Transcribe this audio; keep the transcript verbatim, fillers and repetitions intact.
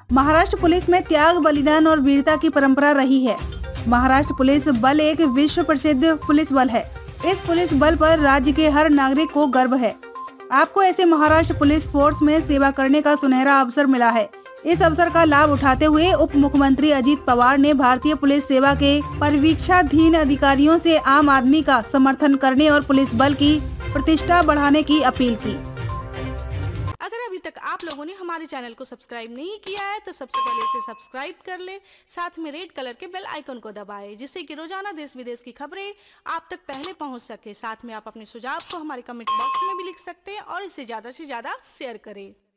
Maharashtra police में त्याग, बलिदान और वीरता की परंपरा रही है। महाराष्ट्र पुलिस बल एक विश्व प्रसिद्ध पुलिस बल है। इस पुलिस बल पर राज्य के हर नागरिक को गर्व है। आपको ऐसे महाराष्ट्र पुलिस फोर्स में सेवा करने का सुनहरा अवसर मिला है। इस अवसर का लाभ उठाते हुए उप मुख्यमंत्री अजित पवार ने भारतीय पुलिस सेवा के परिवीक्षाधीन अधिकारियों से आम आदमी का समर्थन करने और पुलिस बल की प्रतिष्ठा बढ़ाने की अपील की। अगर अभी तक आप लोगों ने हमारे चैनल को सब्सक्राइब नहीं किया है तो सबसे पहले इसे सब्सक्राइब कर ले, साथ में रेड कलर के बेल आइकन को दबाएं, जिससे कि रोजाना देश विदेश की खबरें आप तक पहले पहुंच सके। साथ में आप अपने सुझाव को हमारे कमेंट बॉक्स में भी लिख सकते हैं और इसे ज्यादा से ज्यादा शेयर करें।